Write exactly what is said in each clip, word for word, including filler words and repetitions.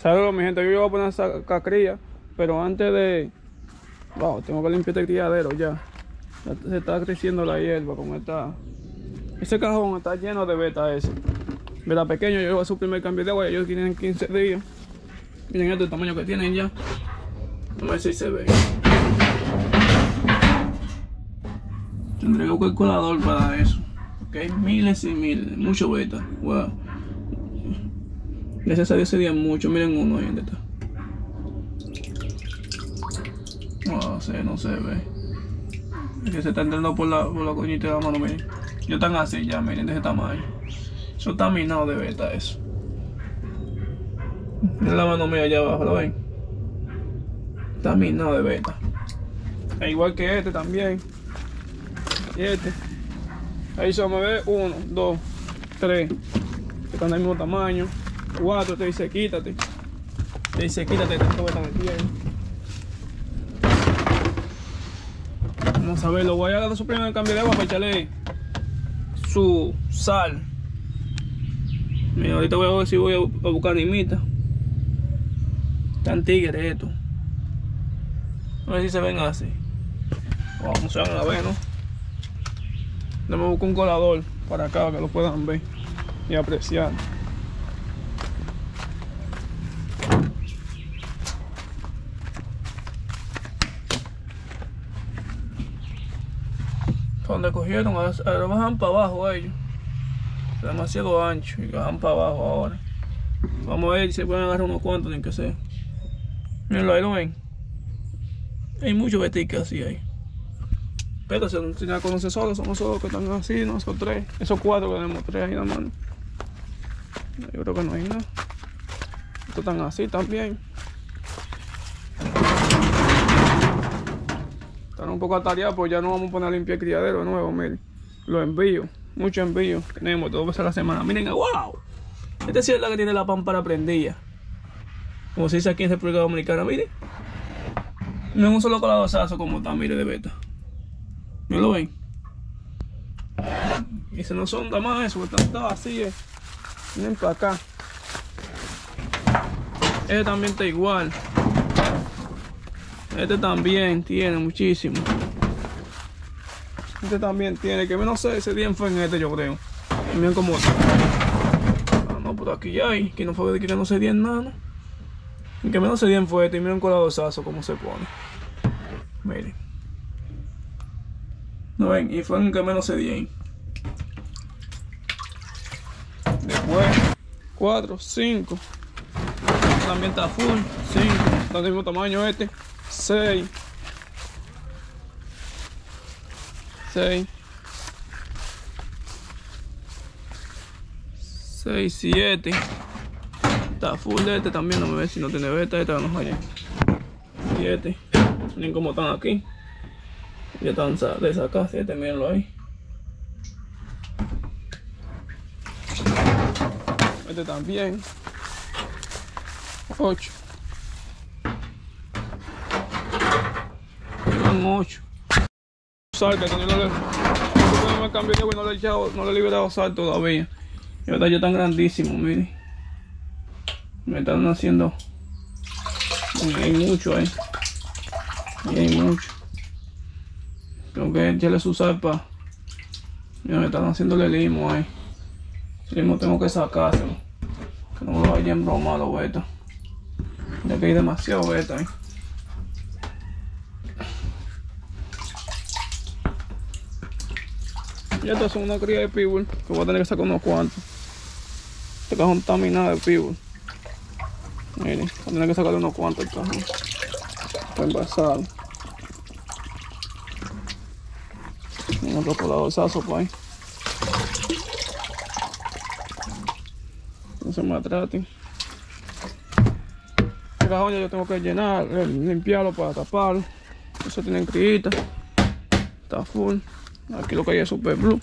Saludos mi gente, yo voy a poner esa cacría, pero antes de... Wow, tengo que limpiar este criadero ya. Ya se está creciendo la hierba con esta... Ese cajón está lleno de beta ese. Beta pequeño, yo voy a su primer cambio de agua, ellos tienen quince días. Miren este tamaño que tienen ya. Vamos a ver si se ve. Tendré que buscar el colador para eso. Porque hay miles y miles, mucho beta. Wow. Gracias a Dios se día mucho. Miren uno ahí donde está. No sé, no se ve. Es que se está entrando por la, por la coñita de la mano, miren. Yo están así ya, miren, de ese tamaño. Eso está minado de beta, eso. Miren la mano mía allá abajo, ¿lo ven? Está minado de beta. E igual que este también. Y este. Ahí se me ve uno, dos, tres. Que están del mismo tamaño. Cuatro, te dice quítate. Te dice quítate, tanto beta que tiene. Vamos a ver, lo voy a dar su primer cambio de agua para echarle su sal. Mira, ahorita voy a ver si voy a buscar animita. Están tigres estos. A ver si se ven así. Vamos a ver, a ver, ¿no? Déjame buscar un colador para acá para que lo puedan ver y apreciar. Donde cogieron, ahora bajan para abajo ellos. Es demasiado ancho y bajan para abajo ahora. Vamos a ver si se pueden agarrar unos cuantos, ni que sea. Mirenlo, ahí lo ven. Hay muchos beticas así ahí. Pero si no conoce solo, somos solo que están así, no, esos tres. Esos cuatro que tenemos tres ahí en la mano. Yo creo que no hay nada. Estos están así también. Están un poco atareados, pues ya no vamos a poner a limpiar el criadero de nuevo, miren. Los envíos, muchos envíos. Tenemos dos veces a la semana. Miren, wow. Este sí es la que tiene la pámpara prendida. Como se dice aquí en República Dominicana, miren. No es un solo coladorazo como está, mire, de beta. ¿No lo ven? Y se nos sonda más eso, porque está así, eh. Miren para acá. Este también está igual. Este también tiene muchísimo. Este también tiene, que no sé, ese día fue en este, yo creo. Miren cómo está. Ah, no, por aquí ya hay, que no fue de que no se dieron nada, ¿no? El que menos se dieron fue este, y miren con la dosazo cómo se pone. Miren. ¿No ven? Y fue el que menos se dieron. Después, cuatro, cinco. También está full, cinco. Está del mismo tamaño este. seis. seis. seis, siete. Está full de este también, no me ve si no tiene beta, esta no falla. siete. Miren cómo están aquí. Ya están de sacar, siete, mírenlo ahí. Este también. ocho. Son ocho. Sal que no le, no me cambié de agua y no le he echado, no le he liberado sal todavía. Y ahora ya están grandísimos, miren. Me están haciendo. Y hay mucho ahí. Y hay mucho. Tengo que echarle su sal para. Mira, me están haciéndole limo ahí. El limo tengo que sacárselo. Que no me lo vayan bromado los beta. Ya que hay demasiado beta ahí. Y estas son una cría de pitbull que voy a tener que sacar unos cuantos. Este cajón está minado de pitbull. Miren, voy a tener que sacarle unos cuantos el cajón. Está envasado. Y otro coladorzazo por ahí. No se maltraten. Este cajón ya yo tengo que llenar, limpiarlo para taparlo. Eso tiene criita. Está full. Aquí lo que hay es Super Blue.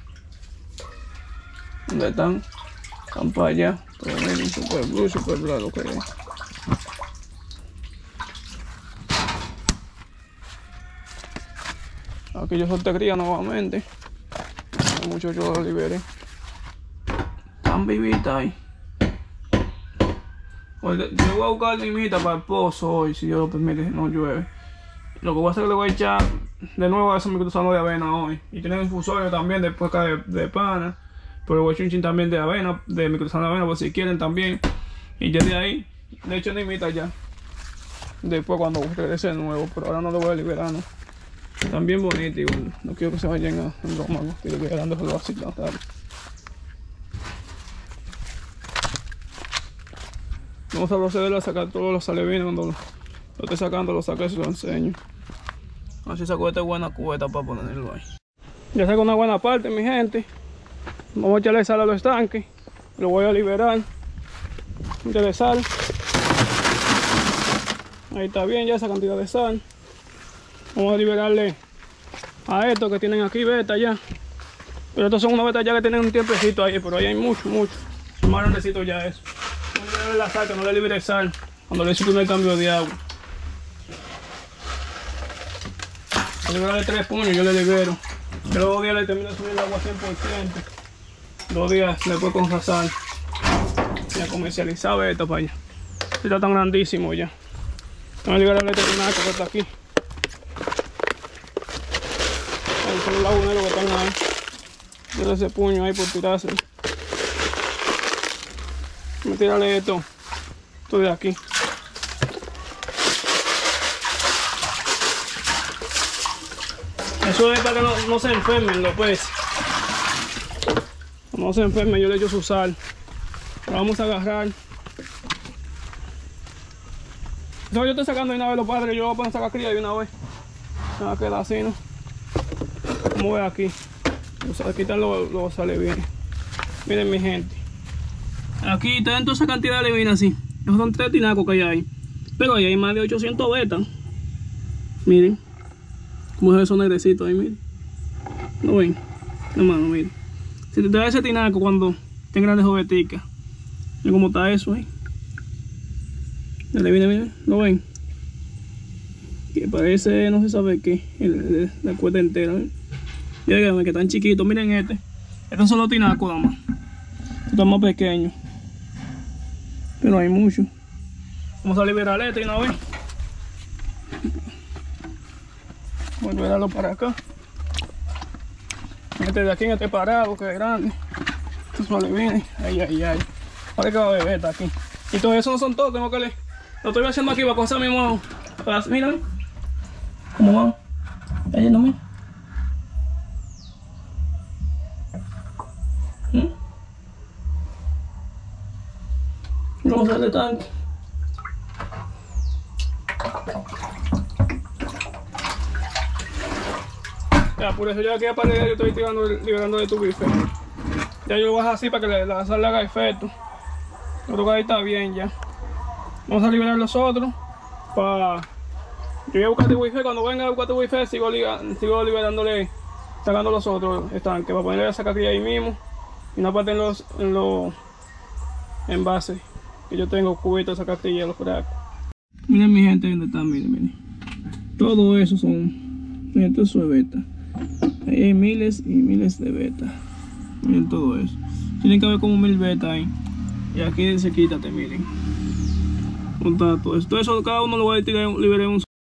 ¿Dónde están? Están para allá. Pero miren, Super Blue, Super Blue lo que hay. Aquí yo solté cría nuevamente. Muchos yo los liberé. Están vivitas ahí. Pues yo voy a buscar limita para el pozo hoy, si Dios lo permite, no llueve. Lo que voy a hacer es que le voy a echar de nuevo a esos microgusanos de avena hoy. Y tienen infusorio también después acá de, de pana. Pero voy a echar un chin también de avena, de microgusano de avena, por si quieren también. Y ya de ahí, le echo limita ya. Después cuando regrese de nuevo, pero ahora no lo voy a liberar, ¿no? Están bien bonitos, igual. No quiero que se vayan a enromarlo. Estoy liberándoselo así tan tarde. Vamos a proceder a sacar todos los alevines. Cuando lo, lo esté sacando, lo saco y se lo enseño. Así saco esta buena cubeta para ponerlo ahí. Ya saco una buena parte, mi gente. Vamos a echarle sal a los estanques. Lo voy a liberar. Echarle sal. Ahí está bien ya esa cantidad de sal. Vamos a liberarle a estos que tienen aquí beta ya. Pero estos son unas betas ya que tienen un tiempecito ahí, pero ahí hay mucho, mucho. Más grandecito ya eso. Vamos a liberarle la sal, que no le libere sal cuando le hice el primer cambio de agua. A liberarle tres puños, yo le libero. Yo los dos días le termino de subir el agua cien por ciento. Dos días después con la sal. Ya comercializado beta para allá. Está tan grandísimo ya. Vamos a liberarle este tinaco que está aquí. Ahí son los laguneros que están ahí. Tiene ese puño ahí por tirarse. Vamos a tirarle esto. Esto de aquí. Eso es para que no, no se enfermen los peces. No se enfermen, yo le echo su sal. Lo vamos a agarrar. Yo estoy sacando de una vez los padres, yo voy a sacar cría de una vez. Se va a quedar así, ¿no? Como ve aquí. Vamos a quitar los lo sale bien. Miren mi gente. Aquí está toda esa cantidad de alevina así. Esos son tres tinacos que hay ahí. Pero ahí hay más de ochocientos betas. Miren. Como se ve esos negrecitos ahí, miren. ¿No ven? Hermano, miren. Si te trae ese tinaco cuando tenga grandes oveticas. Miren cómo está eso ahí. Miren, miren, ¿lo ven? Que parece, no se sabe qué, el, el, la cueta entera. Díganme que están chiquitos, miren este. Estos son los tinacos nada más. Estos están más pequeños. Pero hay muchos. Vamos a liberar este y una vez. Voy a liberarlo para acá. Este de aquí en este parado, que es grande. Estos son alevines. Ay, ay, ay. Ahora que va a beber, está aquí. Y todo eso no son todos, tengo que le... Lo estoy haciendo aquí para cosas mismo. Mira, ¿cómo va? Ahí no mira. ¿Mm? Vamos a darle tanque. Ya, por eso ya que aparte yo estoy tirando, liberando de tu bife. Ya yo lo bajo así para que la sal le haga efecto. Yo creo que ahí está bien ya. Vamos a liberar los otros. Para... Yo voy a buscar tu wifi. Cuando venga a buscar tu wifi sigo, sigo liberándole, sacando los otros estanques. Para ponerle a sacar aquí ahí mismo. Y una parte en los, en los envases que yo tengo, cubitos de sacar hielos por acá. Miren mi gente dónde están, miren, miren. Todo eso son. Miren, todo eso es beta. Ahí hay miles y miles de beta. Miren todo eso. Tienen que haber como mil beta ahí. Y aquí dice quítate, miren. Todo eso, todo eso cada uno lo voy a tirar, liberar un